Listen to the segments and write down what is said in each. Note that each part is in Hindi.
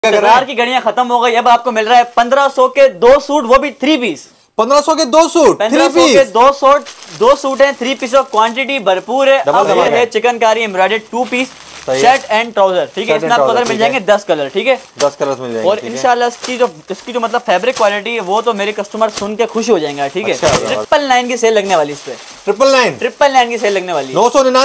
हजार की घड़ियां खत्म हो गई, अब आपको मिल रहा है 1500 के 2 सूट, वो भी 3 पीस। 1500 के 2 सूट, 1500 के 2 सूट हैं, 3 पीस, क्वांटिटी भरपूर है। अब ये है chikankari embroidered 2 piece shirt and trouser, ठीक है। इसमें आपको कलर मिल जाएंगे 10 कलर, ठीक है, 10 कलर मिल जाएंगे। और इंशाल्लाह इसकी जो मतलब फैब्रिक क्वालिटी है वो तो मेरे कस्टमर सुन के खुश हो जाएंगे, ठीक है। 999 की सेल लगने वाली, इस पे 999 की सेल लगने वाली,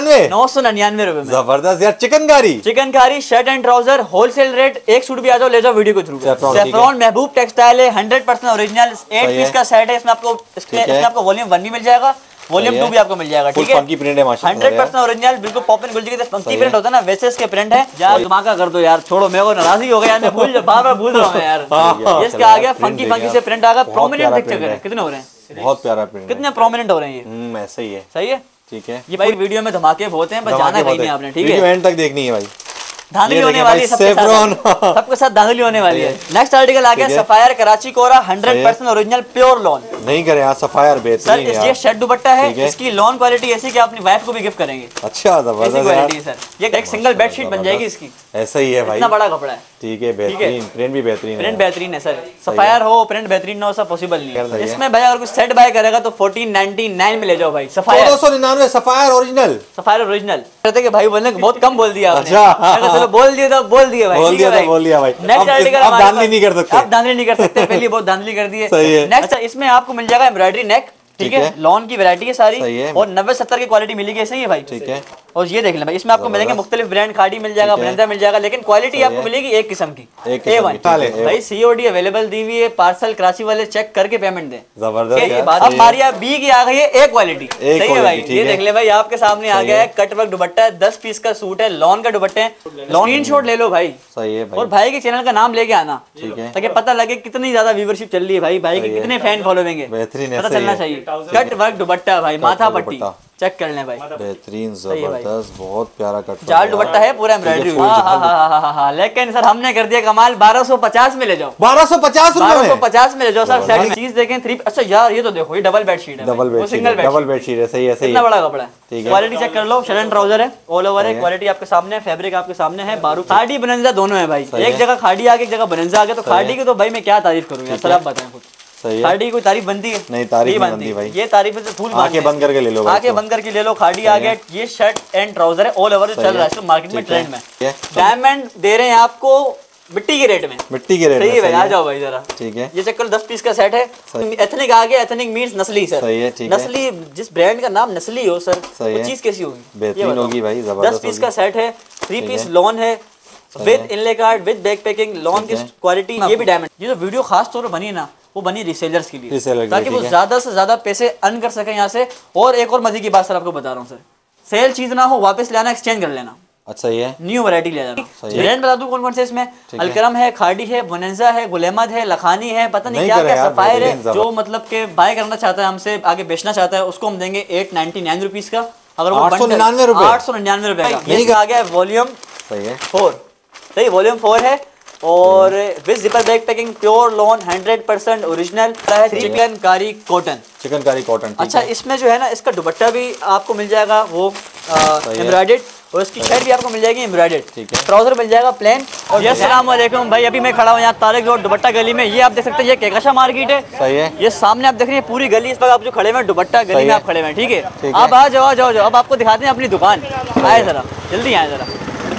999 रुपए में। जबरदस्त यार। Chikankari shirt and trouser wholesale rate. एक सूट भी आ जाओ ले जाओ वीडियो के थ्रू। सेफ्रॉन महबूब टेक्सटाइल है, 100% ओरिजिनल 8 पीस का सेट है। इसमें आपको वॉल्यूम 1 भी मिल जाएगा, वॉल्यूम 2 भी आपको मिल जाएगा, ठीक है। फंकी प्रिंट है माशाल्लाह, 100% ओरिजिनल, बिल्कुल पॉपिन गुलजी के फंकी प्रिंट होता है ना, वैसे इसके प्रिंट है। यार धमाका कर दो यार, छोड़ो, मेरे को नाराजगी हो गया यार, मैं बार-बार भूल रहा हूं यार। ये इसका आ गया फंकी से प्रिंट आ गया, प्रोमिनेंट देख चेक कितने हो रहे हैं, बहुत प्यारा प्रिंट, कितने प्रोमिनेंट हो रहे हैं ये। ऐसा ही है, सही है, ठीक है। ये भाई वीडियो में धमाके बहुत हैं, बस जाना कहीं नहीं आपने, ठीक है। एंड तक देखनी है भाई, धांधली होने वाली है सबके साथ धांधली होने वाली है। नेक्स्ट आर्टिकल आ गया Sapphire Karachi Kora, 100% original pure lawn. नहीं करे यार, सफायर बेहतरीन सर, ये शर्ट दुपट्टा है, इसकी लॉन क्वालिटी ऐसी कि अपनी वाइफ को भी गिफ्ट करेंगे। अच्छा, जबरदस्त क्वालिटी सर, ये एक सिंगल बेडशीट बन जाएगी इसकी। ऐसा ही है भाई, इतना बड़ा कपड़ा है, ठीक है। बेहतरीन प्रिंट भी बेहतरीन है, प्रिंट बेहतरीन है सर। सफायर हो प्रिंट बेहतरीन ना हो, सब पॉसिबल नहीं है। इसमें भाई अगर कुछ सेट बाय करेगा तो 1499 में ले जाओ भाई। Sapphire 299 Sapphire original, Sapphire original. कहते कि भाई बोलने बहुत कम बोल दिया आपने। अच्छा, चलो बोल दिया तो बोल दिया भाई, बोल दिया भाई। नेक्स्ट आर्टिकल अब धांधली नहीं कर सकते, अब धांधली नहीं कर सकते, पहले बहुत धांधली कर दी है। नेक्स्ट इसमें आपको मिल जाएगा एम्ब्रॉयडरी नेक, ठीक है। लॉन की वैरायटी है सारी, और 90-70 की क्वालिटी मिलेगी, ऐसे ही है भाई, ठीक है। और ये देख लें भाई, इसमें आपको मिलेंगे मुख्तलिफ ब्रांड, खाड़ी मिल जाएगा, ब्रेंजा मिल जाएगा, लेकिन क्वालिटी आपको मिलेगी एक किस्म की, A1। भाई COD अवेलेबल दी हुई है, पार्सल कराची वाले चेक करके पेमेंट दें। जबरदस्त। अब हमारी बी की आ गई है एक क्वालिटी, सही है भाई। ये देख ले भाई, आपके सामने आ गया है कट वर्क दुपट्टा है, 10 पीस का सूट है, लॉन का दुपट्टे है, लॉन शॉट ले लो भाई, सही है भाई। और भाई के चैनल का नाम लेके आना, ठीक है, ताकि पता लगे कितनी ज्यादा व्यूवरशिप चल रही है भाई, भाई के कितने फैन फॉलोइंग है, बेहतरीन पता चलना चाहिए। कट वर्क दुपट्टा भाई, माथा पट्टी चेक कर लें भाई, बेहतरीन, जबरदस्त, बहुत प्यारा कट जाल दुपट्टा है, पूरा एम्ब्रॉयडरी। लेकिन सर हमने कर दिया कमाल, 1250 में ले जाओ, 1250 में ले जाओ सर। सेट चीज देखें 3। अच्छा यार ये तो देखो, ये डबल बेडशीट है, सिंगल बेडशीट है, सही है, सही है, इतना बड़ा कपड़ा है। क्वालिटी चेक कर लो, शर्ट एंड ट्राउजर है, ऑल ओवर है, क्वालिटी आपके सामने है, फैब्रिक आपके सामने है। बारूद खाड़ी बनंजा दोनों है भाई, एक जगह खाड़ी आ गई, एक जगह बनंजा आ गया, तो खाड़ी की तो भाई मैं क्या तारीफ करूँ यार, सर आप बताएं खुद। खाड़ी कोई तारीफ बनती है? नहीं, तारीफ नहीं बनती भाई, ये तारीफ से फूल आंखें बंद करके ले लो, आंखें बंद करके ले लो। खाड़ी आ गया, ये शर्ट एंड ट्राउजर है, ऑल ओवर चल रहा है मार्केट में, ट्रेंड में। डायमंड दे रहे हैं आपको मिट्टी के रेट में, सही है भाई। आ जाओ भाई जरा, ठीक है। ये चक्कर 10 पीस का सेट है, एथनिक आ गया, एथनिक मींस नस्ली सर, नस्ली, जिस ब्रांड का नाम नस्ली हो सर, वो चीज कैसी होगी, बेहतरीन होगी भाई। 10 पीस का सेट है, 3 पीस लॉन है, with inlay card, with back packing, lawn की क्वालिटी, ये भी डायमंड। ये जो वीडियो खास तौर पर बनी ना, वो बनी रीसेलर्स के लिए, ताकि वो ज्यादा से ज्यादा पैसे अर्न कर सके यहाँ से। और एक और मजे की बात सर आपको बता रहा हूँ सर, सेल चीज ना हो वापस लाना, एक्सचेंज कर लेना। अच्छा, ये न्यू वैरायटी ले जाना। ब्रांड बता दूं कौन कौन से इसमें, अलकरम है, खाड़ी है, बोनेंजा है, गुलेमद है, लखानी है, पता नहीं क्या क्या, सफायर है। जो मतलब के बाय करना चाहता है हमसे, आगे बेचना चाहता है, उसको हम देंगे 899 रुपीज का। अगर वो 899 रुपए का। ये आ गया वॉल्यूम 4, सही, वॉल्यूम 4 है, और with zipper back packing, pure lawn, 100% original है, चिकनकारी कॉटन। अच्छा, इसमें जो है ना, इसका दुपट्टा भी आपको मिल जाएगा वो एम्ब्रॉयडर्ड, और इसकी शर्ट भी आपको मिल जाएगी एम्ब्रॉयडर्ड, ठीक है। ट्राउजर मिल जाएगा प्लेन। और अस्सलाम वालेकुम भाई, अभी मैं खड़ा हूँ यहाँ तारिक रोड दुपट्टा गली में। ये आप देख सकते हैं, ये कहकशा मार्केट है, सही है। ये सामने आप देख रहे हैं पूरी गली, इस वक्त आप जो खड़े हुए दुपट्टा गली में आप खड़े हुए, ठीक है। आप आ जाओ, अब आपको दिखाते हैं अपनी दुकान। आए जरा, जल्दी आए जरा,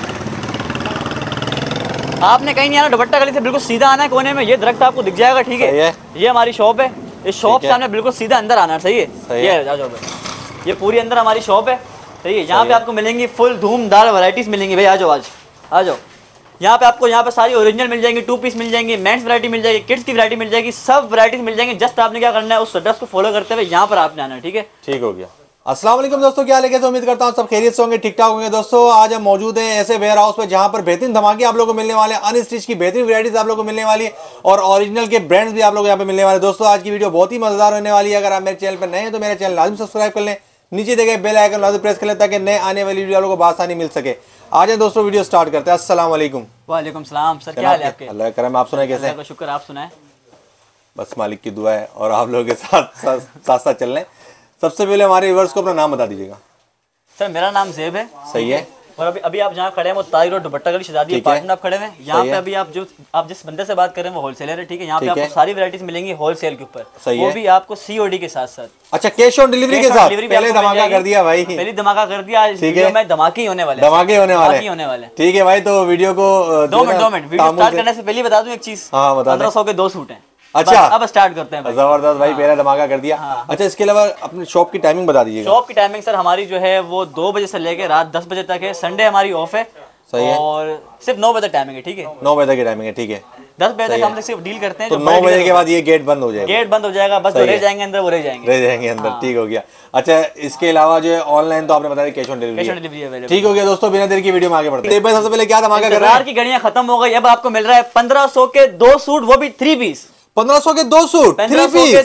आपने कहीं नहीं आना, दुपट्टा गली से बिल्कुल सीधा आना है, कोने में ये दरख्त आपको दिख जाएगा, ठीक है। ये हमारी शॉप है, इस शॉप से हमने बिल्कुल सीधा अंदर आना है, सही है। ये आ जाओ भाई, ये पूरी अंदर हमारी शॉप है, सही है। यहाँ पे आपको मिलेंगी फुल धूमदार वैरायटीज मिलेंगी भाई। आ जाओ आ जाओ, यहाँ पे आपको यहाँ पे सारी ओरिजिनल मिल जाएंगी, 2 पीस मिल जाएंगे, मेंस वैरायटी मिल जाएगी, किड्स की वैरायटी मिल जाएगी, सब वैरायटीज मिल जाएंगी। जस्ट आपने क्या करना है, उस एड्रेस को फॉलो करते हुए यहाँ पर आपने आना है, ठीक है। ठीक हो गया। अस्सलाम वालेकुम दोस्तों, क्या लेके तो उम्मीद करता हूँ सब खैरियत से होंगे, ठीक ठाक होंगे। दोस्तों आज हम मौजूद हैं ऐसे वेयर हाउस पे जहाँ पर बेहतरीन धमाके आप लोगों को मिलने वाले हैं, अनस्टिच की बेहतरीन वैरायटीज आप लोगों को मिलने वाली है, और ओरिजिनल के ब्रांड्स भी आप लोग यहाँ पे मिलने वाले। दोस्तों आज की वीडियो बहुत ही मजेदार होने वाली है। अगर आप मेरे चैनल पर नए हैं तो मेरे चैनल लाजम सब्सक्राइब कर लें, नीचे देखे बेल आइकन लाजम प्रेस कर लें, ताकि नए आने वाली वीडियो आप लोगों को आसानी मिल सके। आज दोस्तों वीडियो स्टार्ट करते हैं। अस्सलाम वालेकुम। वालेकुम सलाम सर, क्या हाल है आपके? अल्लाह करम, आप सुनाए कैसे? शुक्र, आप सुनाए? बस मालिक की दुआ है, और आप लोगों के साथ चल रहे हैं। सबसे पहले हमारे व्यूअर्स को अपना नाम बता दीजिएगा। सर मेरा नाम ज़ेब है, सही है। और अभी आप जहाँ खड़े हैं वो ताज रोड दुपट्टा गली शहजादी अपार्टमेंट आप खड़े हैं। यहाँ पे अभी आप जिस बंदे से बात कर रहे हैं वो होलसेलर है, ठीक है। यहाँ पे आपको सारी वैरायटीज मिलेंगी होलसेल के ऊपर, वो भी आपको COD के साथ साथ। अच्छा, कैश ऑन डिलीवरी के साथ। पहले धमाका कर दिया भाई, पहले धमाका कर दिया। ठीक है, मैं धमाके होने वाले, धमाके होने वाले। ठीक है भाई, तो वीडियो को 2 मिनट वीडियो स्टार्ट करने से पहले बता दूं एक चीज। 1500 के 2 सूट हैं। अच्छा, अब स्टार्ट करते हैं भाई। जबरदस्त भाई, पहले धमाका कर दिया। अच्छा, इसके अलावा अपनी शॉप की टाइमिंग बता दीजिए। शॉप की टाइमिंग सर हमारी जो है वो 2 बजे से लेकर रात 10 बजे तक है। संडे हमारी ऑफ है। सही है। और सिर्फ 9 बजे तक टाइमिंग है, ठीक है। 9 बजे तक की टाइमिंग है, ठीक है। 10 बजे तक हम लोग सिर्फ डील करते हैं। तो 9 बजे के बाद ये गेट बंद हो जाएगा। गेट बंद हो जाएगा, बस रह जाएंगे अंदर, वो रह जाएंगे अंदर। ठीक हो गया। अच्छा, इसके अलावा जो ऑनलाइन तो आपने बताया कैश ऑन डिलीवरी। ठीक हो गया दोस्तों, बिना देर की वीडियो में आगे बढ़ते हैं। सबसे पहले क्या धमाका कर रहा है? की घड़ियां खत्म हो गई, अब आपको मिल रहा है 1500 के 2 सूट, वो भी 3 पीस। 1500 के 2 सूट, 1500 के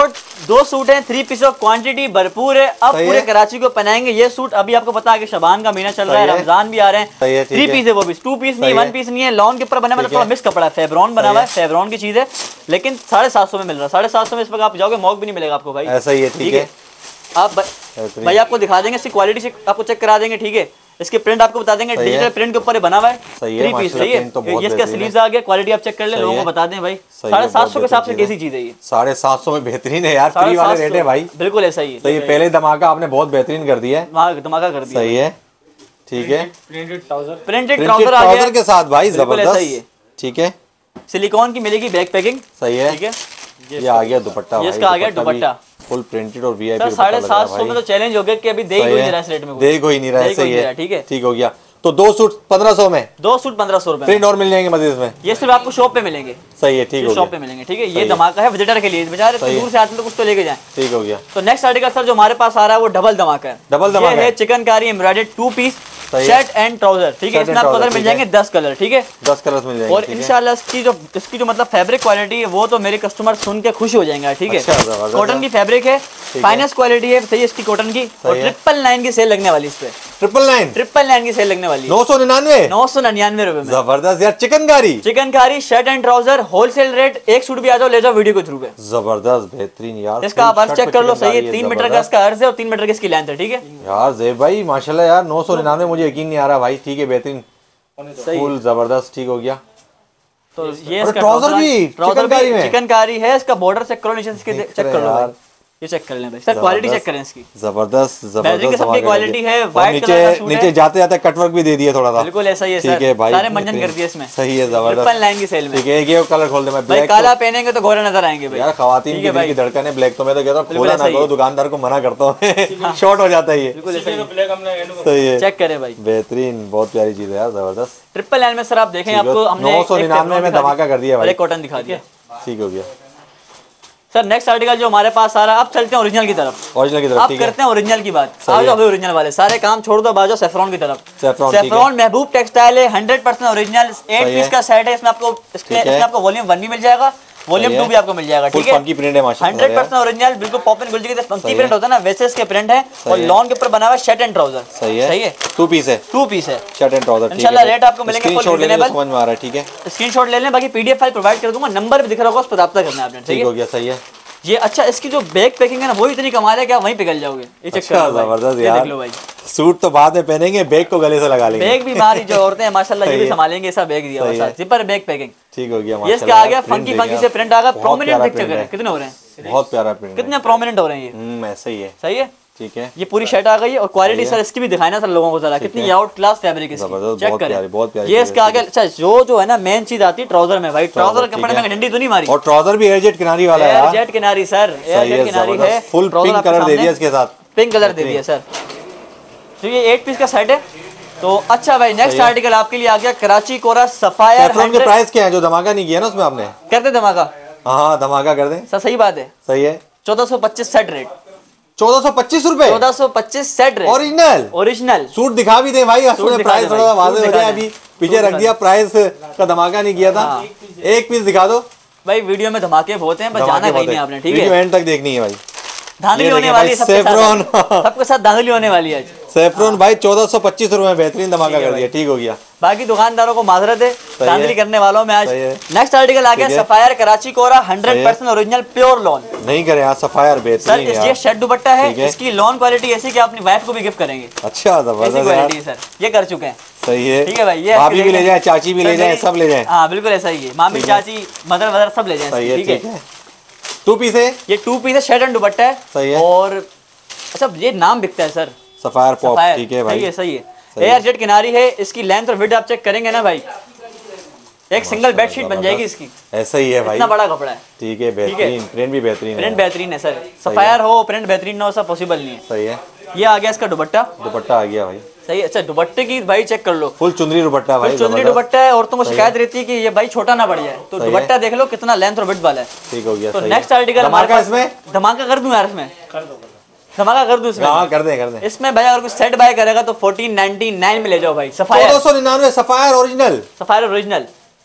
2 सूट हैं, 3 पीस, क्वांटिटी भरपूर है। अब पूरे कराची को पहनाएंगे ये सूट। अभी आपको पता है कि शबान का महीना चल रहा है, रमजान भी आ रहे हैं। 3 पीस है, वो भी 2 पीस नहीं, 1 पीस नहीं है। लॉन के ऊपर बना हुआ, थोड़ा मिक्स कपड़ा है, फेब्रॉन बना हुआ है, फेब्रॉन की चीज है, लेकिन 750 में मिल रहा है। 750 में इस वक्त आप जाओगे मौक भी नहीं मिलेगा आपको भाई। ऐसा ही है, ठीक है। आप भाई आपको दिखा देंगे, इसकी क्वालिटी से आपको चेक करा देंगे, ठीक है। इसके प्रिंट आपको बता देंगे, डिजिटल प्रिंट के ऊपर बना हुआ है। 3 पीस, सही है। इसका स्लीव्स आ गया, क्वालिटी आप चेक कर ले, लोगों को बता दें भाई। 750 के हिसाब से कैसी चीज है ये? 750 में बेहतरीन है यार, फ्री वाले रेट है भाई। बिल्कुल ऐसा ही है। तो ये पहले धमाका आपने बहुत बेहतरीन कर दिया है, धमाका कर दिया। सही है, ठीक है। प्रिंटेड ट्राउजर के साथ भाई, जबरदस्त, ठीक है। सिलिकॉन की मिलेगी बैक पैकिंग, सही है, ठीक है। ये आ गया दुपट्टा, ये इसका आ गया दुपट्टा फुल प्रिंटेड और VIP। 750 में तो चैलेंज हो गया कि अभी दे ही नहीं रहा इस रेट में, दे कोई नहीं रहा है, सही है, ठीक है, ठीक हो गया। तो 2 सूट 1500 में, 2 सूट 1500 रुपए। प्रिंट और मिल जाएंगे मजीद इसमें? ये सिर्फ आपको शॉप पे मिलेंगे, सही है, ठीक हो गया। शॉप पे मिलेंगे, ठीक है। ये धमाका है विजिटर के लिए, बेचारे दूर से आते हैं तो कुछ तो लेके जाएं, ठीक हो गया। तो नेक्स्ट आर्टिकल सर जो हमारे पास आ रहा है वो डबल धमाका है। डबल धमाका है chikankari embroidered 2 piece shirt and trouser, ठीक है। इसमें आपको कलर मिल जाएंगे 10 कलर, ठीक है, 10 कलर मिल जाएंगे। और इंशाल्लाह इसकी जो मतलब फैब्रिक क्वालिटी है वो तो मेरे कस्टमर सुन के खुश हो जाएंगे, ठीक है। कॉटन की फैब्रिक है, फाइनेंस क्वालिटी है, सही है इसकी कॉटन की। और 999 की सेल लगने वाली, इस पे 999 की सेल लगने वाली, 999 रुपए में। जबरदस्त यार, chikankari shirt and trouser wholesale rate. एक सूट भी आ जाओ ले जाओ वीडियो के थ्रू पे। जबरदस्त, बेहतरीन यार। इसका आप अर्ज चेक कर लो, सही है। 3 मीटर का इसका अर्ज है और 3 मीटर की इसकी लेंथ है, ठीक है यार। ज़ेब भाई माशाल्लाह यार, 999 मुझे यकीन नहीं आ रहा भाई, ठीक है, बेहतरीन, फुल जबरदस्त, ठीक हो गया। तो ये इसका ट्राउजर भी चिकनकारी है। इसका बॉर्डर चेक करो, नीचे इसके चेक कर लो यार, ये चेक कर लें भाई। सर क्वालिटी चेक करें इसकी, जबरदस्त सबकी क्वालिटी है। व्हाइट कलर का सूट है, नीचे जाते जाते कटवर्क भी दे दिया थोड़ा सा, बिल्कुल ऐसा ही है, ठीक है भाई, सारे मंजन कर दिए इसमें, सही है, जबरदस्त। 999 की सेल में, ठीक है। ये कलर खोल दे, मैं भाई काला पहनेंगे तो गोरे नजर आएंगे भाई यार। खवातीन की दिल की धड़कन है ब्लैक, तो मैं तो कहता हूं खोला ना करो, दुकानदार को मना करता हूं, शॉर्ट हो जाता है ये, बिल्कुल ऐसा ही है, सही है, चेक करें भाई, बेहतरीन, बहुत प्यारी चीज है यार, जबरदस्त। 999 में सर आप देखें, आपको हमने 999 में धमाका कर दिया भाई, कॉटन दिखा दिया, ठीक हो गया। सर नेक्स्ट आर्टिकल जो हमारे पास आ रहा है, अब चलते हैं ओरिजिनल की तरफ। आप करते हैं ओरिजिनल की बात, आ जाओ भाई ओरिजिनल वाले, सारे काम छोड़ दो, बाजो सेफ्रॉन की तरफ। सेफ्रॉन महबूब टेक्सटाइल है, 100% ओरिजिनल, 8 पीस का सेट है। इसमें आपको वॉल्यूम 1 भी मिल जाएगा, वॉल्यूम 2 भी आपको मिल जाएगा, ठीक है। 100% ओरिजिनल, बिल्कुल पॉपिन गुलजी के फंकी प्रिंट होता है ना, वैसे इसके प्रिंट है। और लॉन के ऊपर बना हुआ है शर्ट एंड ट्राउजर, सही है। 2 पीस है शर्ट एंड ट्राउजर, इंशाल्लाह रेट आपको मिलेंगे फुल रिजनेबल, समझ में आ रहा है, ठीक है। स्क्रीनशॉट ले लें, बाकी PDF फाइल प्रोवाइड कर दूंगा, नंबर भी दिख रहा होगा, उस पर रब्ता करना है आपने, ठीक हो गया, सही है ये। अच्छा, इसकी जो बैक पैकिंग है ना, वो इतनी कमाल है कि आप वहीं पिघल जाओगे। ये चेक करो, जबरदस्त यार, देख लो भाई। सूट तो बाद में पहनेंगे, बैग को गले से लगा लेंगे। बैग भी हमारी जो औरतें हैं माशाल्लाह ये भी संभालेंगे, ऐसा बैग दिया हुआ है, जिपर बैग पैकिंग, ठीक हो गया। ये इसका आ गया फंकी से प्रिंट आ गया, प्रोमिनेंट पिक्चर है, कितने हो रहे हैं, बहुत प्यारा प्रिंट, कितने प्रोमिनेंट हो रहे हैं ये, ऐसा ही है, सही है, ठीक है। ये पूरी शर्ट आ गई है, और क्वालिटी सर इसकी भी दिखाना सर लोगों को जरा, कितनी आउट क्लास फैब्रिक है, चेक करें, बहुत प्यारी। ये इसका आगे अच्छा जो है ना मेन चीज आती है ट्राउजर में भाई, ट्राउजर कपड़े में डंडी तो नहीं मारी, और ट्राउजर भी एयरजेट किनारी वाला है, एयरजेट किनारी सर, एयरजेट किनारी है, फुल पिंक कलर दे दिया इसके साथ, पिंक कलर दे दिया सर। तो ये 8 पीस का सेट है। तो अच्छा भाई, नेक्स्ट आर्टिकल आपके लिए आ गया कराची कोरा सफायर। के प्राइस क्या है, जो धमाका नहीं किया ना उसमें आपने, करते धमाका, हाँ धमाका कर दें सर, सही बात है, सही है। 1425 सेट रेट, 1425 रुपए, 1425 सेट रेट, ओरिजिनल सूट दिखा भी दे भाई, प्राइस थोड़ा वाज़ेह हो जाए, अभी पीछे रख दिया, प्राइस का धमाका नहीं किया था। एक पीस दिखा दो भाई, वीडियो में धमाके बहुत हैं, बस जाना कहीं नहीं आपने, ठीक है, एंड तक देखनी है भाई। धांधली होने वाली है सबके साथ, धांधली होने वाली है, सैफरन भाई 1425 रुपए में बेहतरीन धमाका कर दिया। ठीक हो गया। बाकी दुकानदारों को माजरत है, धांधली करने वालों में आज। नेक्स्ट आर्टिकल आ गया Sapphire Karachi Kora 100% original pure lawn. नहीं करे यार सफायर बेहतरीन सर, ये शेड दुपट्टा है, इसकी लॉन क्वालिटी ऐसी कि अपनी वाइफ को भी गिफ्ट करेंगे। अच्छा जबरदस्त क्वालिटी सर, ये कर चुके हैं। सही है। ठीक है भाई, ये भाभी भी ले जाए, चाची भी ले जाए, सब ले जाए। हाँ बिल्कुल ऐसा ही है, मामी चाची मदर वदर सब ले जाए। ठीक है। 2 पीस है, ये 2 पीस है, शेड एंड दुपट्टा है। सही है। और अच्छा ये नाम बिकता है सर, सफायर पॉप। ठीक है भाई, सही है। एयर जेट किनारी है, इसकी लेंथ और विड्थ आप चेक करेंगे ना भाई, एक सिंगल बेडशीट बन जाएगी इसकी। ऐसा ही है भाई, इतना बड़ा कपड़ा है। ठीक है, बेहतरीन। प्रिंट भी बेहतरीन है, प्रिंट बेहतरीन है सर। सफायर हो प्रिंट बेहतरीन ना हो, सब पॉसिबल नहीं है। सही है। ये आ गया इसका दुपट्टा आ गया भाई। सही है। अच्छा दुपट्टे की भाई चेक कर लो, फुल चुनरी दुपट्टा भाई, चुनरी दुपट्टा है। औरतों को शिकायत रहती है कि ये भाई छोटा ना पड़ जाए, तो दुपट्टा देख लो कितना लेंथ और विड्थ वाला है। ठीक हो गया। तो नेक्स्ट आर्टिकल हमारे पास इसमें धमाका कर दूं यार, इसमें धमाका कर दूं इसमें। हाँ कर दे। इसमें भाई अगर कुछ सेट बाय करेगा तो 1499 में ले जाओ भाई। Sapphire 1499 Sapphire original.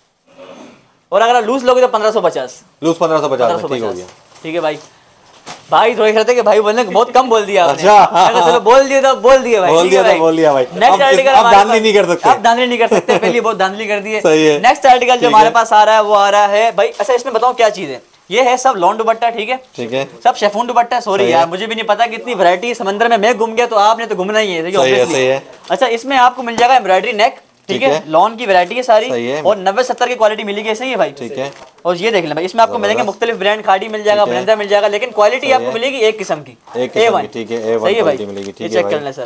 और अगर लूज लोगे तो 1550। लूज 1550। ठीक हो गया। ठीक है भाई। भाई थोड़ी कहते कि भाई बोलने बहुत कम बोल दिया आपने। अच्छा चलो बोल दिया तो बोल दिया भाई। बोल दिया भाई। नेक्स्ट आर्टिकल अब धांधली नहीं कर सकते, अब धांधली नहीं कर सकते, पहले बहुत धांधली कर दी है। सही है। नेक्स्ट आर्टिकल जो हमारे पास आ रहा है वो आ रहा है भाई। अच्छा इसमें बताओ क्या चीज है, ये है सब लॉन दुपट्टा। ठीक है, सब शेफून दुपट्टा। सॉरी यार, मुझे भी नहीं पता कितनी वैरायटी है समंदर में। मैं घूम गया तो आपने तो घूमना ही है। अच्छा इसमें आपको मिल जाएगा एम्ब्रॉयडरी नेक। ठीक है, लॉन की वैरायटी है सारी, और 90-70 की क्वालिटी मिलेगी। ऐसे ही है भाई। ठीक है। और ये देख लें भाई, इसमें आपको मिलेंगे मुख्तलिफ ब्रांड, खाड़ी मिल जाएगा, ब्लेंडर मिल जाएगा, लेकिन क्वालिटी आपको मिलेगी एक किस्म की, A1। ठीक है, सही है भाई, ये चेक कर लें सर।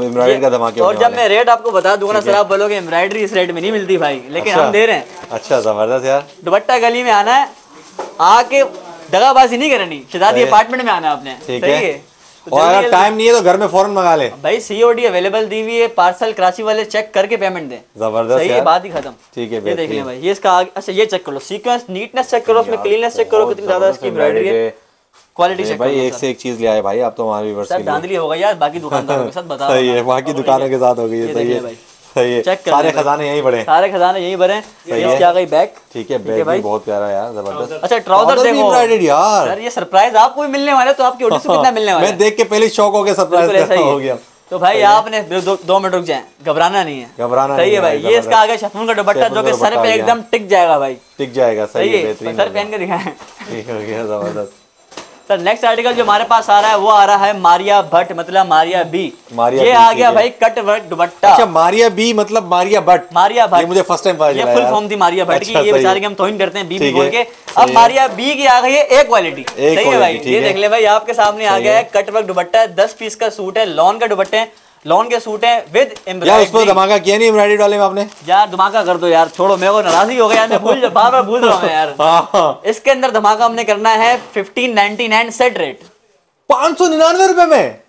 और जब मैं रेट आपको बता दूंगा ना सर, आप बोलोगे एम्ब्रॉयडरी इस रेट में नहीं मिलती भाई, लेकिन हम दे रहे हैं। अच्छा जबरदस्त यार। दुपट्टा गली में आना है, आके दगाबाजी नहीं करनी, शहजादी अपार्टमेंट में आना है आपने। सही है। और अगर टाइम नहीं है तो घर में फौरन मंगा ले भाई। COD अवेलेबल दी हुई है, पार्सल कराची वाले चेक करके पेमेंट दें। जबरदस्त। सही है, बात ही खत्म। ठीक है, ये देख लें भाई, ये इसका अच्छा ये चेक कर लो, सीक्वेंस नीटनेस चेक करो, उसमें क्लीननेस चेक करो, कितनी ज्यादा इसकी एम्ब्रॉयडरी है, क्वालिटी चेक भाई। एक से एक चीज ले आए भाई आप तो, हमारे व्यूअर्स के लिए धांधली हो गई यार, बाकी दुकानदारों के साथ बता। सही है, बाकी दुकानों के साथ हो गई है। सही है भाई, सही है। सारे खजाने यहीं पड़े, सारे खजाने यहीं भरे। ये आ गई बैग। ठीक है, बैग भी बहुत प्यारा यार, जबरदस्त। अच्छा ट्राउजर देखो यार, सर ये सरप्राइज आपको भी मिलने वाला है, तो आपकी ऑडियंस को कितना मिलने वाला है? मैं देख के पहले शॉक हो गया, सरप्राइज हो गया। तो भाई आपने 2 मिनट रुक जाए, घबराना नहीं है, घबराना। सही है भाई। ये इसका आगे शिफॉन का दुपट्टा जो कि सर पे एकदम टिक जाएगा भाई, टिक जाएगा। सही है, बेहतरीन। सर पहन के दिखाएं। ठीक हो गया, जबरदस्त। सर नेक्स्ट आर्टिकल जो हमारे पास आ रहा है वो आ रहा है मारिया भट्ट, मतलब मारिया बी। ये आ गया भाई कट वर्क दुपट्टा। अच्छा मारिया बी मतलब मारिया भट्ट। मारिया भट्ट, ये मुझे फर्स्ट टाइम पता चला। ये फुल फॉर्म थी मारिया भट्ट की। ये बेचारे के हम तौहीन करते हैं बी बोल के। अब मारिया बी की आ गई है ए क्वालिटी। सही है भाई, ये देख ले भाई, आपके सामने आ गया है कट वर्क दुपट्टा। 10 पीस का सूट है, लॉन का दुपट्टे हैं, लॉन के सूट हैं विद एम्ब्रॉयडरी। यार उस पर धमाका किया नहीं एम्ब्रॉयडरी वाले में आपने? यार धमाका कर दो यार, छोड़ो, मेरे को नाराजगी हो गया, मैं भूल बार-बार भूल रहा हूं यार। इसके अंदर धमाका हमने करना है 1599 सेट रेट, 599 रुपए में।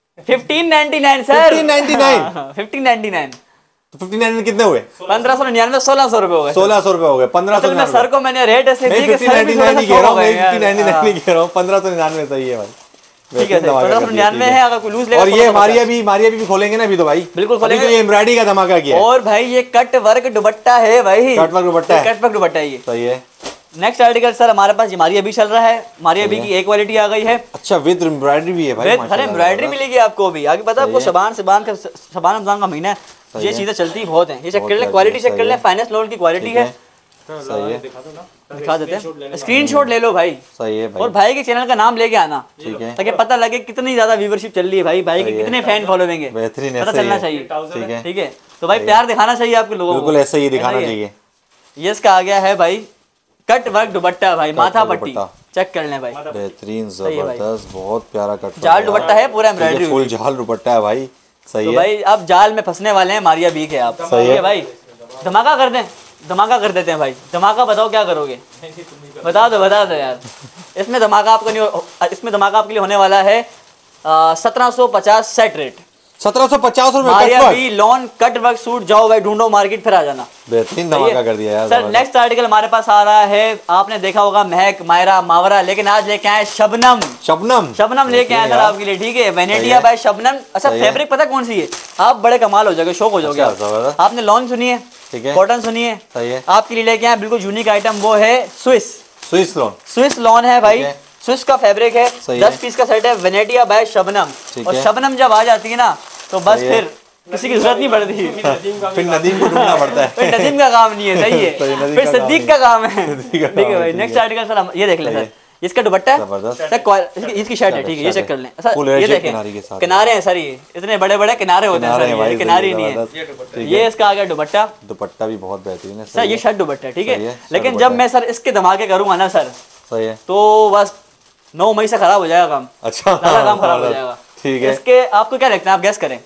1599 सर, 1599 1599। तो 1599 कितने हुए? 1599 1600 रुपए हो गए। 1600 रुपए हो गए। 1599 सर को मैंने रेट ऐसे दी कि सर भी 1599 कह रहा हूं, 1599 नहीं कह रहा हूं, 1599 सही है भाई। ठीक है, 1599 है। अगर कोई लूज लेगा और ये मारिया भी खोलेंगे ना अभी तो भाई, बिल्कुल खोलेंगे। तो ये एम्ब्रॉयडरी का धमाका किया। और भाई ये कट वर्क दुपट्टा है भाई, कट वर्क दुपट्टा है, कट वर्क दुपट्टा है ये। सही है। नेक्स्ट आर्टिकल सर हमारे पास ये मारिया बी चल रहा है। मारिया बी की एक क्वालिटी आ गई है। अच्छा विद एम्ब्रॉयडरी भी है भाई, हर एम्ब्रॉयडरी मिलेगी आपको भी। आगे पता है आपको शबान रमजान का महीना है, ये चीजें चलती बहुत हैं। ये चेक कर ले, क्वालिटी चेक कर ले, फाइनेंस लोन की क्वालिटी है। सही है, दिखा देते हैं, स्क्रीनशॉट ले लो भाई। सही है भाई। और भाई के चैनल का नाम लेके आना, ठीक है, ताकि पता लगे कितनी ज्यादा व्यूवरशिप चल रही है भाई, भाई के कितने फैन फॉलोइंग है, बेहतरीन पता चलना चाहिए। ठीक है, ठीक है। तो भाई प्यार दिखाना चाहिए आपके लोगों को, बिल्कुल ऐसे ही दिखाना चाहिए। ये इसका आ गया है भाई कट वर्क दुपट्टा भाई, माथा पट्टी चेक कर लें भाई, बेहतरीन जबरदस्त, बहुत प्यारा कट जाल दुपट्टा है, पूरा एम्ब्रॉयडरी फुल जाल दुपट्टा है भाई। सही है भाई। अब जाल में फंसने वाले हैं मारिया बी के आप। सही है भाई, धमाका कर दें, धमाका कर देते हैं भाई। धमाका बताओ क्या करोगे, बता दो यार। इसमें धमाका आपको नहीं, इसमें धमाका आपके लिए होने वाला है 1750 सेट रेट, 1750 रुपए। Maria B lawn cut work suit, जाओ भाई ढूंढो मार्केट, फिर आ जाना। बेहतरीन धमाका कर दिया यार सर। नेक्स्ट आर्टिकल हमारे पास आ रहा है, आपने देखा होगा महक, मायरा, मावरा, लेकिन आज लेके आए शबनम लेके आए सर आपके लिए। ठीक है, वेनेटिया बाय शबनम। अच्छा फैब्रिक पता कौन सी है, आप बड़े कमाल हो जाओगे, शौक हो जाओगे। आपने लॉन सुनी है, कॉटन सुनी है, सही है। आपके लिए लेके आए बिल्कुल यूनिक आइटम, वो है स्विस लॉन है भाई। स्विस का फैब्रिक है, 10 पीस का सेट है, वेनेटिया बाय शबनम। और शबनम जब आ जाती है ना, तो बस फिर किसी की जरूरत नहीं पड़ती। फिर नदीम को ढूंढना पड़ता है। फिर नदीम का काम नहीं है, सही है, फिर सिद्दीक का काम है। ठीक है भाई, नेक्स्ट आर्टिकल सर ये देख लें सर, इसका दुपट्टा है, इसकी शर्ट है, ठीक है, ये चेक कर लें सर, ये देखें किनारे हैं सर, ये इतने बड़े बड़े किनारे होते हैं सर, ये किनारे नहीं है। ये इसका आ गया दुपट्टा, दुपट्टा भी बहुत बेहतरीन है सर, ये शर्ट दुपट्टा है, ठीक है। लेकिन जब मैं सर इसके धमाके करूंगा ना सर, सही है, तो बस 9 मई से खराब हो जाएगा काम। अच्छा, काम खराब हो जाएगा, ठीक है। इसके आपको क्या लगता है, आप गैस करें।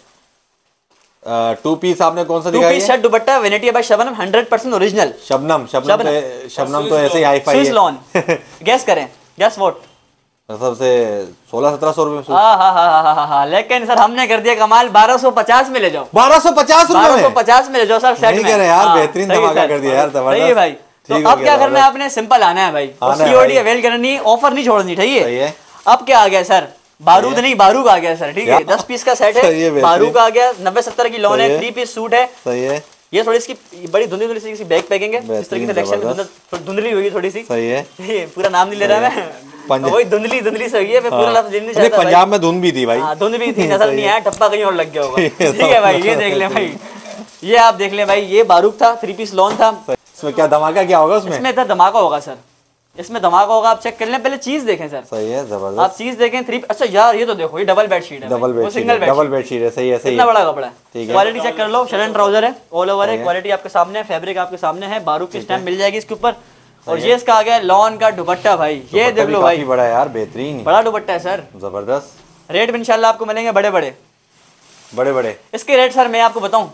2 पीस आपने कौन सा दिखाया? 2 piece shirt dupatta Venetia by Shabnam, 100% original. Shabnam तो ऐसे ही हाई फाई है। स्विस लॉन, गैस करें, गैस व्हाट, सबसे 1600-1700 रुपए। हाँ, लेकिन सर हमने कर दिया कमाल, 1250 में ले जाओ। 1250 रुपए, 1250 में ले जाओ सर, सेट में यार, बेहतरीन धमाका कर दिया यार, सही है भाई। तो अब क्या करना है आपने, सिंपल आना है भाई, सीओडी अवेल करनी, ऑफर नहीं छोड़नी, ठीक है। अब क्या आ गया सर, बारूद नहीं बारूक आ गया सर, ठीक है। 10 पीस का सेट है, बारूक आ गया, 90-70 की लॉन है, 3 पीस सूट है, सही है। ये थोड़ी इसकी बड़ी धुंधली सी बैक पैकिंग है, इस तरीके से सिलेक्शन धुंधली होगी थोड़ी सी, सही है। ये पूरा नाम नहीं ले रहा मैं, वही धुंधली से हुई है, पूरा लफ्ज नहीं चाहता। पंजाब में धुंध भी थी भाई, धुंध भी थी, नजर नहीं आया, टप्पा कहीं और लग गया होगा, ठीक है भाई। ये देख ले भाई, ये आप देख ले भाई, ये बारूक था, 3 पीस लॉन था। इसमें क्या धमाका क्या होगा? उसमें धमाका होगा सर, इसमें धमाका होगा, आप चेक कर लें, पहले चीज देखें सर, सही है, जबरदस्त। आप चीज देखें, 3। अच्छा यार, ये तो देखो, ये डबल बेडशीट है, सिंगल बेडशीट है, सही है, इतना बड़ा कपड़ा है, क्वालिटी चेक कर लो, शर्ट एंड ट्राउजर है, ऑल ओवर है, क्वालिटी आपके सामने है, फैब्रिक आपके सामने है, बारूक की स्टैम्प मिल जाएगी इसके ऊपर। और ये इसका आ गया लॉन का दुपट्टा भाई, ये देख लो भाई, बड़ा है यार, बेहतरीन बड़ा दुपट्टा है सर, जबरदस्त। रेट भी इंशाल्लाह आपको मिलेंगे बड़े बड़े। इसके रेट सर मैं आपको बताऊं,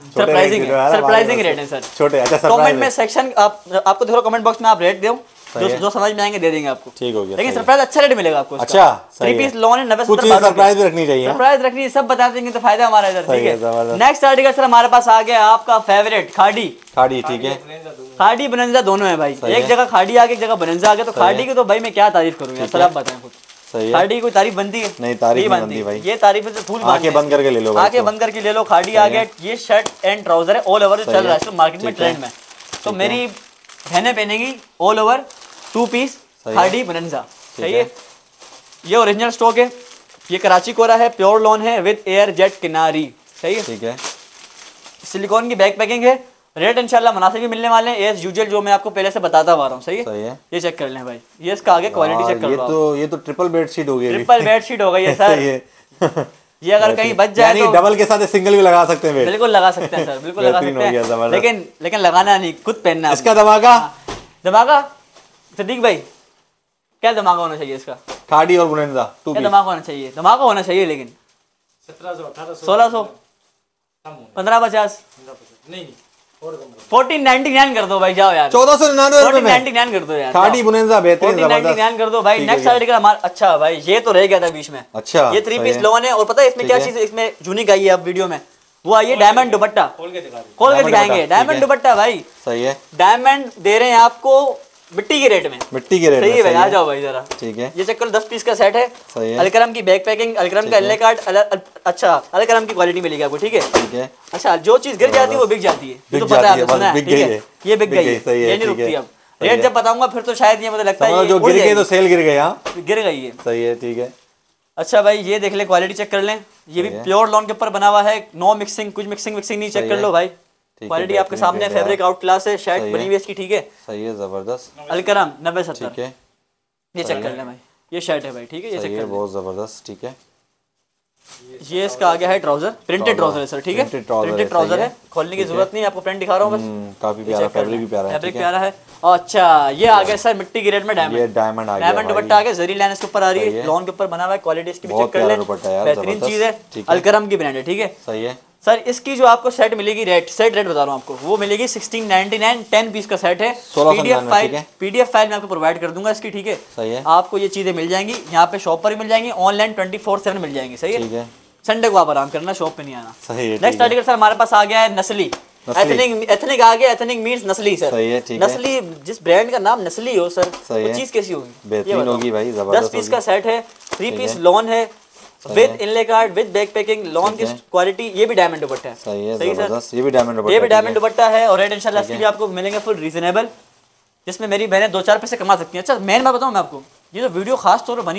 सरप्राइजिंग रेट है सर, छोटे। अच्छा, कमेंट में सेक्शन आपको देखो, कमेंट बॉक्स में आप रेट दो, जो समझ में आएंगे दे देंगे आपको, ठीक हो गया। लेकिन सरप्राइज अच्छा रेट मिलेगा आपको। अच्छा, 3 पीस लॉन है, 90-70 सरप्राइज भी रखनी चाहिए, सरप्राइज रखनी है, सब बता देंगे तो फायदा हमारा इधर, ठीक है। नेक्स्ट आर्टिकल सर हमारे पास आ गया आपका फेवरेट खाड़ी, ठीक है। खाड़ी बनंजा दोनों है भाई, एक जगह खाड़ी आ गई, एक जगह बनंजा आ गया। तो खाड़ी की तो भाई मैं क्या तारीफ करूँ यार, सर आप बताएं कुछ। खाड़ी की कोई तारीफ बनती है? नहीं, तारीफ नहीं बनती भाई, ये तारीफ से फूल आंखें बंद करके ले लो, आंखें बंद करके ले लो। खाड़ी आ गया, ये शर्ट एंड ट्राउजर है, ऑल ओवर चल रहा है मार्केट में, ट्रेंड में। तो मेरी बहनें पहनेंगी ऑल ओवर 2 पीस खाड़ी बनंजा, सही है। ये ओरिजिनल स्टॉक है, ये कराची कोरा है, प्योर लॉन है विद एयर जेट किनारी, सही है, ठीक है। सिलिकॉन की बैक पैकिंग है, रेट इंशाल्लाह मुनासिब भी मिलने वाले हैं, एज यूजुअल जो मैं आपको पहले से बताता आ रहा हूँ, सही है। ये चेक कर लें भाई, ये इसका आगे क्वालिटी चेक कर लो। ये तो ट्रिपल बेडशीट हो गई, ट्रिपल बेडशीट हो गई है सर। ये अगर कहीं बच जाए तो डबल के साथ सिंगल भी लगा सकते हैं, बिल्कुल लगा सकते हैं सर, बिल्कुल लगा सकते हैं, लेकिन लगाना नहीं, खुद पहनना है। इसका धमाका सिद्दीक भाई, क्या धमाका होना चाहिए इसका? खाड़ी और बुनंजा, क्या धमाका होना चाहिए? धमाका होना चाहिए, लेकिन 1700 1550 नहीं 1499 कर दो भाई, जाओ यार, 1499 कर दो यार, खाड़ी बुनंजा बेहतरीन, 1499 कर दो भाई। नेक्स्ट आर्टिकल हमारा, अच्छा भाई ये तो रह गया था बीच में, अच्छा ये 3 पीस लॉन है। और पता है इसमें क्या चीज इसमें यूनिक आई है अब वीडियो में, वो आई है डायमंड दुपट्टा, खोल के दिखाएंगे। डायमंड दुपट्टा भाई, सही है, डायमंड दे रहे हैं आपको मिट्टी के रेट में, सही है भाई, आ जाओ भाई जरा, ठीक है। ये चक्कर 10 पीस का सेट है, अलकरम की बैक पैकिंग, अलकरम का एलए कार्ड, अच्छा अलकरम की क्वालिटी मिलेगी आपको, ठीक है। अच्छा, जो चीज गिर जाती है वो बिक जाती है, ये तो पता है, सुना है, ठीक है, ये बिक गई है, ये नहीं रुकती। अब रेट जब बताऊंगा फिर तो शायद ये मुझे लगता है जो गिर गई तो सेल गिर गई, गिर गई है, सही है, ठीक है। अच्छा भाई ये देख ले, क्वालिटी चेक कर लें, ये भी प्योर लॉन के ऊपर बना हुआ है, नो मिक्सिंग, कुछ मिक्सिंग नहीं, चेक कर लो भाई, क्वालिटी आपके सामने, फैब्रिक आउट क्लास है, शर्ट बनी हुई इसकी, ठीक है, सही है, जबरदस्त। अलकरम 90-70, ठीक है, ये चेक कर लें भाई, ये शर्ट है भाई, ठीक है, ये चेक कर, बहुत जबरदस्त, ठीक है। ये इसका आ गया है ट्राउजर, प्रिंटेड ट्राउजर है सर, ठीक है, प्रिंटेड ट्राउजर है, खोलने की जरूरत नहीं, आपको प्रिंट दिखा रहा हूँ बस, काफी प्यारा फैब्रिक भी प्यारा है, फैब्रिक प्यारा है। अच्छा ये आ गया सर मिट्टी की रेट में डायमंड, डायमंड दुपट्टा आ गया, जरी लाइन इसके ऊपर आ रही है, लॉन के ऊपर बना हुआ है, क्वालिटी इसकी भी चेक कर ले, बेहतरीन चीज है, अलकरम की ब्रांड है, ठीक है, सही है सर। इसकी जो आपको सेट मिलेगी, सेट रेट बता रहा हूँ आपको, वो मिलेगी 1699, 10 पीस का सेट है, पीडीएफ फाइल मैं आपको प्रोवाइड कर दूंगा इसकी, ठीक है, सही है। आपको ये चीजें मिल जाएंगी, यहाँ पे शॉप पर भी मिल जाएंगी, ऑनलाइन 24/7 मिल जाएंगी, सही है। संडे को आप आराम करना, शॉप पे नहीं आना, सही है। नेक्स्ट आर्टिकल सर हमारे पास आ गया है नस्ली, एथनिक आ गया, एथनिक मींस नस्ली सर, सही है, नस्ली, जिस ब्रांड का नाम नस्ली हो सर, वो चीज कैसी होगी, बेहतरीन होगी भाई, 10 पीस का सेट है, 3 पीस लॉन है with inlay card, with back packing, lawn की क्वालिटी, ये भी डायमंड दुपट्टा है, सही है, सही सर, ये भी डायमंड दुपट्टा है। और रेट इंशाल्लाह इसके भी आपको मिलेंगे फुल रीजनेबल, जिसमें मेरी बहनें 2-4 पैसे कमा सकती हैं। अच्छा मेन बात बताऊं मैं आपको, ये जो वीडियो खास तौर पर बनी है ना,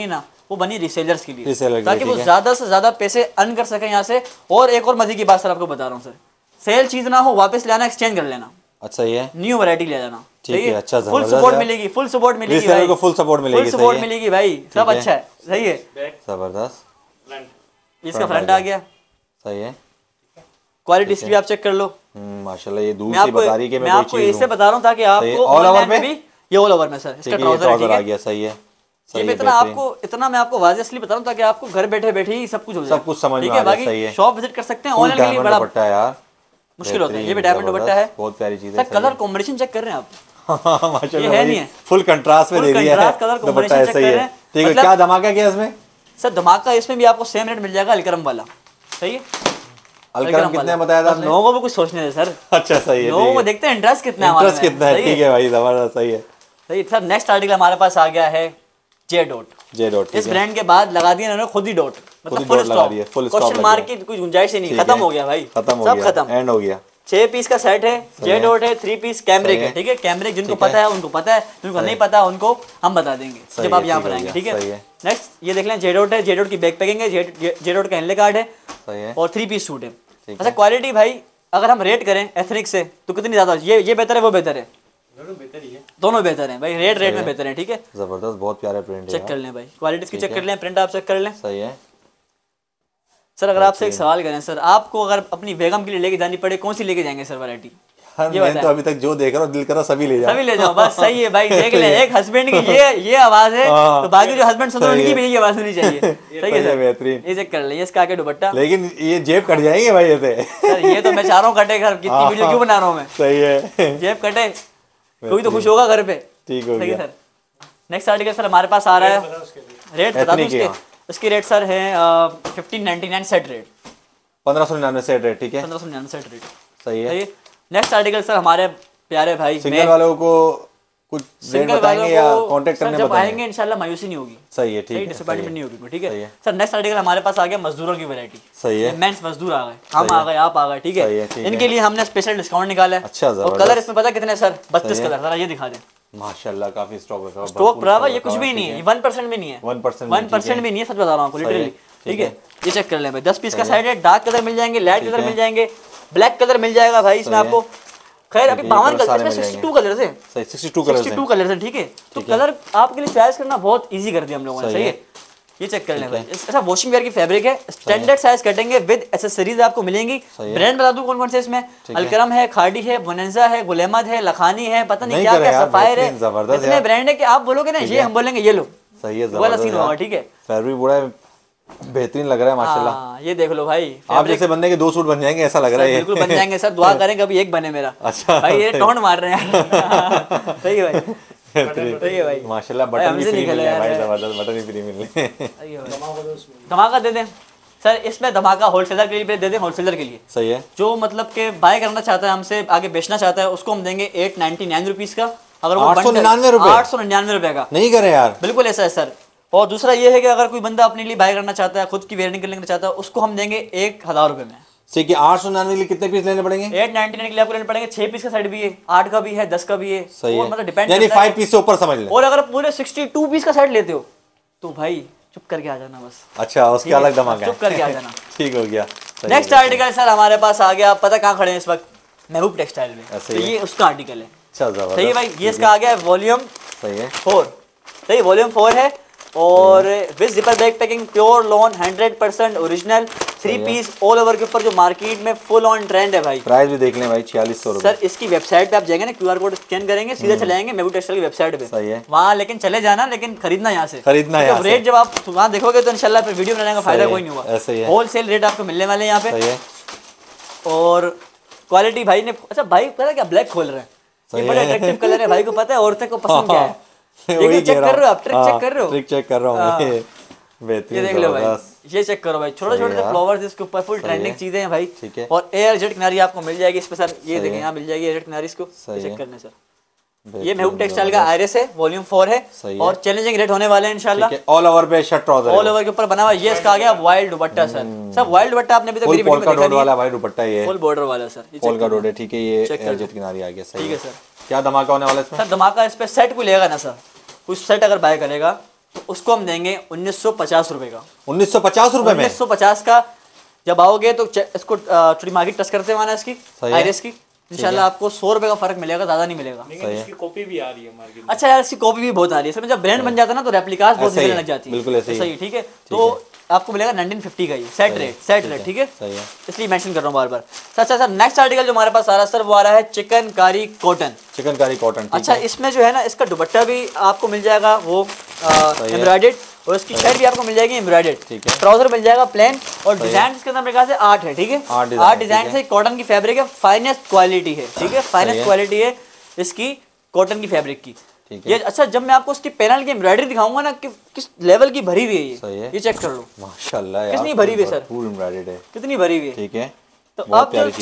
वो बनी रिसेलर्स के लिए, रीसेलर ताकि वो ज्यादा से ज्यादा पैसे अर्न कर सके यहाँ से। और एक और मजे की बात सर आपको बता रहा हूँ सर, सेल चीज ना हो वापस लाना, एक्सचेंज कर लेना। अच्छा ये न्यू वैरायटी ले जाना, ठीक है। अच्छा फुल सपोर्ट मिलेगी, फुल सपोर्ट मिलेगी रीसेलर को, फुल सपोर्ट मिलेगी, फुल सपोर्ट मिलेगी भाई, सब अच्छा है। सही है, जबरदस्त। इसका फ्रंट आ गया, सही है। क्वालिटी इसकी भी आप चेक कर लो। माशाल्लाह ये दूर से बता रही है कि मैं आपको इससे बता रहा हूँ ताकि आपको ऑल ओवर में भी, ये ऑल ओवर में सर इसका ट्राउजर आ गया। सही है, ये भी इतना मैं आपको वाज़ेह इसलिए बता रहा हूँ ताकि आपको घर बैठे बैठे ही सब कुछ हो जाए, सब कुछ समझ में आ जाए। सही है, शॉप विजिट कर सकते हैं। ऑनलाइन के लिए बड़ा दुपट्टा है यार, मुश्किल होता है। ये भी डायमंड दुपट्टा है, बहुत प्यारी चीज है। सर कलर कॉम्बिनेशन चेक कर रहे हैं आप? माशाल्लाह है नहीं है, फुल कंट्रास्ट में दे दिया है, कलर कॉम्बिनेशन चेक कर रहे हैं। ठीक है, क्या धमाका क्या इसमें? सर धमाका इसमें भी आपको सेम रेट मिल जाएगा अलकरम वाला। सही है, अलकरम कितने बताया था आपने? लोगों को भी कुछ सोचने दे सर। अच्छा सही है, लोगों को देखते हैं इंटरेस्ट कितना है, इंटरेस्ट कितना है। ठीक है भाई, जबरदस्त। सही है, सही सर। नेक्स्ट आर्टिकल हमारे पास आ गया है जे डॉट। इस ब्रांड के बाद लगा दिया इन्होंने खुद ही डॉट, मतलब फुल स्टॉप, क्वेश्चन मार्क की कोई गुंजाइश ही नहीं, खत्म हो गया भाई, खत्म हो सब गया, खत्म, एंड हो गया। 6 पीस का सेट है, जे डॉट है, 3 पीस कैमरे है। ठीक है, कैमरे जिनको पता है उनको पता है, जिनको नहीं पता उनको हम बता देंगे जब आप यहाँ पर आएंगे। ठीक है, नेक्स्ट ये देख लें, जे डॉट है, जे डॉट की बैक पैकिंग है, जे डॉट का इनले कार्ड है और 3 पीस सूट है। अच्छा क्वालिटी भाई अगर हम रेट करें एथनिक से तो कितनी ज्यादा, ये बेहतर है वो बेहतर है? दोनों बेहतर हैं भाई, रेट में बेहतर है। ठीक है, जबरदस्त, बहुत प्यारा प्रिंट है, चेक कर लें भाई, क्वालिटी की चेक कर लें, प्रिंट आप चेक कर लें। सही है सर। अगर आपसे एक सवाल करें सर, आपको अगर अपनी बेगम के लिए लेके जानी पड़े कौन सी लेके जाएंगे सर वैरायटी? मैं तो अभी तक जो देख रहा हूँ दिल कर रहा सभी ले जाओ, सभी ले जाओ बस। सही है भाई, देख ले, एक हस्बैंड की ये आवाज है तो बाकी जो हस्बैंड सुन रहे हैं उनकी भी यही आवाज सुननी चाहिए। सही है सर, बेहतरीन। ये चेक कर ले, इसका आगे दुपट्टा, लेकिन ये जेब कट जाएंगे भाई ऐसे। सर ये तो मैं चाह रहा हूँ कटे, घर कितनी वीडियो क्यों बना रहा हूँ मैं। सही है, जेब कटे, कोई तो खुश होगा घर पे। ठीक हो गया सर। नेक्स्ट आर्टिकल सर हमारे पास आ रहा है, रेट बता दूं इसके रेट सर है 1599 सेट रेट, 1599 सेट रेट। ठीक है, 1599 सेट रेट। सही है। नेक्स्ट आर्टिकल सर हमारे प्यारे भाई, सिंगल वालों को कुछ रेट बताएंगे या कांटेक्ट करने जब आएंगे इंशाल्लाह मायूसी नहीं होगी। सही है, ठीक है, डिसअपॉइंटमेंट नहीं होगी। ठीक है सर। नेक्स्ट आर्टिकल हमारे पास आ गया मजदूरों की वैरायटी। सही है, मेंस मजदूर आ गए, हम आ गए, आप आ गए। ठीक है, इनके लिए हमने स्पेशल डिस्काउंट निकाला है। अच्छा, और कलर इसमें पता कितने सर? 32 कलर। जरा ये दिखा दें, माशाल्लाह काफी स्टॉक रखा है। स्टॉक भरा हुआ, ये कुछ भी नहीं है, 1% भी नहीं है, 1% भी नहीं है, सच बता रहा हूँ आपको लिटरली। ठीक है, ये चेक कर लें भाई, 10 पीस का सेट है, डार्क कलर मिल जाएंगे, लाइट कलर मिल जाएंगे, ब्लैक कलर मिल जाएगा भाई इसमें आपको। खैर अभी 52 कलर, 62 कलर है, 62 कलर है। ठीक है, तो कलर आपके लिए चॉइस करना बहुत इजी कर दिया हम लोगों ने। सही है, ये चेक कर लें भाई, ऐसा वॉशिंग वेयर की फैब्रिक है, स्टैंडर्ड साइज कटेंगे विद एक्सेसरीज आपको मिलेंगी। ब्रांड बता दूं कौन कौन से इसमें? अलकरम है, खाड़ी है, बोनेंजा है, गुल अहमद है, लखानी है, पता नहीं क्या क्या, सफायर है, इतने ब्रांड है कि आप बोलोगे ना ये, हम बोलेंगे ये लो। सही है, वाला सीन होगा। ठीक है, फैब्रिक बड़ा बेहतरीन लग रहा है माशाल्लाह। ये देख लो भाई, आप जैसे बंदे के 2 सूट बन जाएंगे ऐसा लग रहा है। बिल्कुल बन जाएंगे सर, दुआ करें कभी एक बने मेरा। अच्छा भाई, ये टोन मार रहे हैं। सही है भाई, सही है भाई, माशाल्लाह। बटन भी फ्री मिल रहा है भाई, जबरदस्त, बटन भी फ्री मिल रहे हैं। धमाका दे दें सर, इसमें धमाका होलसेलर के लिए दे दें, होलसेलर के लिए। सही है, जो मतलब के बाय करना चाहता है हमसे, आगे बेचना चाहता है, उसको हम देंगे 899 रुपीज का। अगर वो 899 रुपए का नहीं करे यार, बिल्कुल ऐसा है सर। और दूसरा ये है कि अगर कोई बंदा अपने लिए बाय करना चाहता है, खुद की वेयरिंग करना चाहता है, उसको हम देंगे 1000 रुपए में। ठीक है, 899 के लिए कितने पीस लेने पड़ेंगे? 899 के लिए आपको लेने पड़ेंगे 6 पीस का सेट भी है, 8 का भी है, 10 का भी है। सही है, मतलब डिपेंड, यानी 5 पीस से ऊपर समझ लें। और अगर पूरे 62 पीस का सेट लेते हो तो भाई चुप करके आ जाना बस। अच्छा, उसके अलग धमाका, चुप करके आ जाना। ठीक हो गया। नेक्स्ट आर्टिकल सर हमारे पास आ गया, पता कहाँ खड़े हैं इस वक्त? महबूब टेक्सटाइल में। तो ये उसका आर्टिकल है। अच्छा, जबरदस्त। सही है भाई, ये इसका आ गया वॉल्यूम 4। सही, वॉल्यूम 4 है और with zipper bag packing, pure lawn, 100% original, 3 piece all over के ऊपर जो मार्केट में फुल ऑन ट्रेंड है भाई। प्राइस भी देख लें भाई, 4600 रुपए। सर इसकी वेबसाइट पे आप जाएंगे ना, QR कोड स्कैन करेंगे, सीधे चले जाएंगे महबूब टेक्सटाइल की वेबसाइट पे। सही है, वहाँ लेकिन चले जाना, लेकिन खरीदना यहाँ से, खरीदना यहाँ से। रेट जब आप वहाँ देखोगे तो इंशाल्लाह फिर वीडियो बनाने का फायदा कोई नहीं होगा। होलसेल रेट आपको मिलने वाले यहाँ पे। और क्वालिटी भाई ने, अच्छा भाई पता क्या ब्लैक खोल रहे हैं, ये बड़ा अट्रैक्टिव कलर है भाई को पता है औरतें को पसंद क्या है। चेक कर रहे हो आप, ट्रिक चेक कर रहे हो? ट्रिक चेक कर रहा हूं मैं, बेहतरीन। ये देख लो भाई, ये चेक करो भाई, छोटे छोटे से फ्लावर्स इसके ऊपर, फुल ट्रेंडिंग चीजें हैं भाई। और एयर जेट किनारी आपको मिल जाएगी इस पे सर, ये देखें यहाँ मिल जाएगी एयर जेट किनारी, इसको चेक करने सर। ये महबूब टेक्सटाइल का आईरिस है, वॉल्यूम 4 है और चैलेंजिंग रेट होने वाले हैं इंशाल्लाह। ऑल ओवर पे शर्ट ट्राउजर, ऑल ओवर के ऊपर बना हुआ। ये इसका आ गया वाइल्ड दुपट्टा सर। सब वाइल्ड दुपट्टा आपने अभी तक मेरी वीडियो में देखा नहीं वाला भाई दुपट्टा, ये फुल बॉर्डर वाला सर, फुल का डोर है। ठीक है, ये एयर जेट किनारी आ गया। सही है सर। क्या धमाका होने वाला है इसमें? सर धमाका इस पे सेट को लेगा ना सर, कुछ सेट अगर बाय करेगा तो उसको हम देंगे 1950 रुपए का। 1950 रुपए में? 1950 का। जब आओगे तो इसको थोड़ी मार्केट टच करते हैं इसकी आइरिस की, इंशाल्लाह आपको 100 रुपए का फर्क मिलेगा, ज्यादा नहीं मिलेगा। लेकिन इसकी कॉपी भी आ रही है मार्केट में। अच्छा यार, इसकी कॉपी भी बहुत आ रही है सर, जब ब्रांड बन जाता है ना तो रेप्लिकास बहुत मिलने लग जाती है। बिल्कुल ऐसे ही, ठीक है। तो आपको मिलेगा 1950 का, ये सेट रेट, ठीक है, इसलिए मेंशन कर रहा हूँ बार बार। सर नेक्स्ट आर्टिकल जो हमारे पास आ रहा है सर, वो आ रहा है चिकनकारी कॉटन। चिकनकारी कॉटन। अच्छा, इसमें जो है ना, इसका दुपट्टा भी आपको मिल जाएगा वो एम्ब्रॉयडेड, और इसकी शर्ट भी आपको मिल जाएगी एम्ब्रॉयडेड, ठीक है। ट्राउजर मिल जाएगा प्लेन, और डिजाइन इसके अंदर मेरे ख्याल से 8 है, ठीक है। 8 डिजाइन है। कॉटन की फैब्रिक है, फाइनेस्ट क्वालिटी है, ठीक है, फाइनेस्ट क्वालिटी है इसकी कॉटन की फैब्रिक की। ये अच्छा, जब मैं आपको उसकी पैनल की एम्ब्रॉयडरी दिखाऊंगा ना कि किस लेवल की भरी हुई है ये चेक कर लो माशाल्लाह यार, कितनी भरी हुई है सर, फुल एम्ब्रॉयडर्ड है, कितनी भरी हुई है, ठीक है। तो अब जो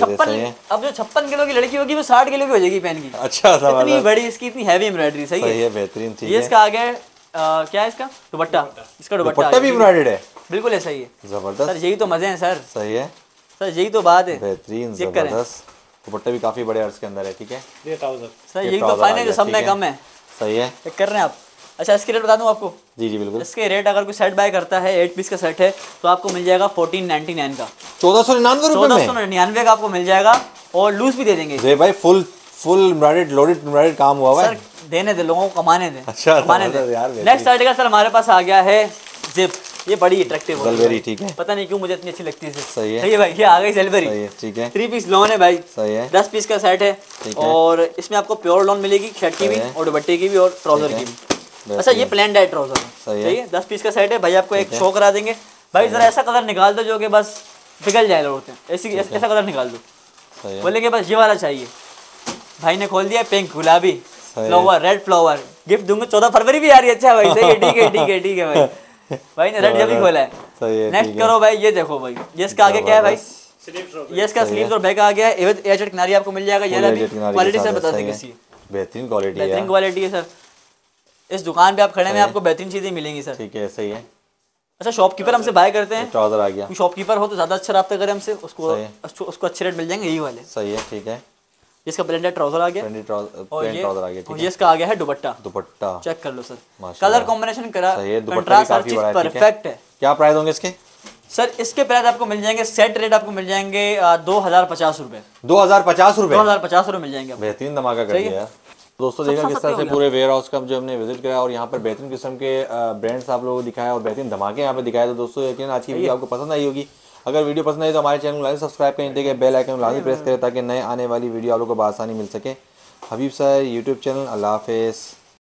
56 किलो की लड़की होगी वो 60 किलो की हो जाएगी पहन की। अच्छा, इतनी बड़ी इसकी, इतनी हैवी एम्ब्रॉयडरी। सही है, बेहतरीन। ये इसका आगे क्या है, इसका दुपट्टा, इसका दुपट्टा भी एम्ब्रॉयडर्ड है, बिल्कुल है। सही है, जबरदस्त सर, यही तो मजे हैं सर। सही है सर, यही तो बात है, बेहतरीन जबरदस्त। दुपट्टा भी काफी बड़े अर्ज के अंदर है, ठीक है। ये ट्राउजर सर, यही तो फाइनल जो सब में कम है। सही है, चेक कर रहे हैं आप। अच्छा, इसके रेट बता दूं आपको? जी जी बिल्कुल। इसके रेट अगर कोई सेट बाय करता है, 8 पीस का सेट है, तो आपको मिल जाएगा 1499 का, 1499 रुपए में, 1499 का आपको मिल जाएगा, और लूज भी दे देंगे भाई। फुल एम्ब्रॉयडर्ड लोडेड एम्ब्रॉयडर्ड काम हुआ है। सर, देने दे, लोगों को कमाने दे। अच्छा, कमाने दे। नेक्स्ट आर्टिकल सर हमारे पास आ गया है जिप। ये बड़ी अट्रैक्टिव जलबेरी, ठीक है। पता नहीं क्यों मुझे इतनी अच्छी लगती है। सही है भाई, ये आ गई जलबेरी, ठीक है। 3 पीस लॉन है भाई, सही है। 10 पीस का सेट है, और इसमें आपको प्योर लॉन मिलेगी, शर्ट की भी और दुपट्टे की भी और ट्राउजर की भी। अच्छा, ये प्लेन डाइट ट्राउजर है, सही है। 10 पीस का सेट है भाई, आपको एक शो करा देंगे भाई। जरा ऐसा कलर निकाल दो जो कि बस पिघल जाए औरतें, ऐसा कलर निकाल दो, बोले कि बस ये वाला चाहिए। भाई ने खोल दिया पिंक, गुलाबी फ्लावर, रेड फ्लावर, गिफ्ट दूंगा। 14 फरवरी भी आ रही है। अच्छा भाई, सही है, ठीक है भाई। भाई ने रेड जब भी खोला है। नेक्स्ट करो भाई, ये देखो भाई, ये इसका आगे क्या है भाई, ये इसका स्लीव्स और बैक आ गया है। एजेड किनारी आपको मिल जाएगा। ये क्वालिटी से बता देंगे, बेहतरीन क्वालिटी है सर। इस दुकान पे आप खड़े में आपको बेहतरीन चीजें मिलेंगी सर, ठीक है। सही है। अच्छा, शॉपकीपर हमसे बाय करते हैं, ट्राउजर आ गया। शॉपकीपर हो तो ज्यादा अच्छा रब्ता करे हमसे, उसको अच्छे रेट मिल जाएंगे यही वाले। सही है, ठीक है। इसका ब्लेंडेड ट्राउजर आ गया, और ये इसका आ गया है दुपट्टा। चेक कर लो सर, कलर कॉम्बिनेशन करा, कंट्रास्ट हर चीज परफेक्ट है। क्या प्राइस होंगे इसके? सर, इसके प्राइस आपको मिल जाएंगे, सेट रेट आपको मिल जाएंगे 2050 रुपए। 2050 रुपए? 2050 रुपए मिल जाएंगे। बेहतरीन धमाका कर दिया यार दोस्तों। देखा किस तरह से पूरे वेयर हाउस का जो हमने विजिट करा, और यहाँ पर बेहतरीन किस्म के ब्रांड्स आप लोगों को दिखाया, और बेहतरीन धमाके यहाँ पे दिखाए। तो दोस्तों यकीन आज की वीडियो आपको पसंद आई होगी। अगर वीडियो पसंद आई तो हमारे चैनल को लाइक सब्सक्राइब करें, देखिए बेल आइकन लाजमी प्रेस करें ताकि नए आने वाली वीडियो आप लोगों को आसानी मिल सके। Habib sir YouTube channel. अल्लाह हाफिज़।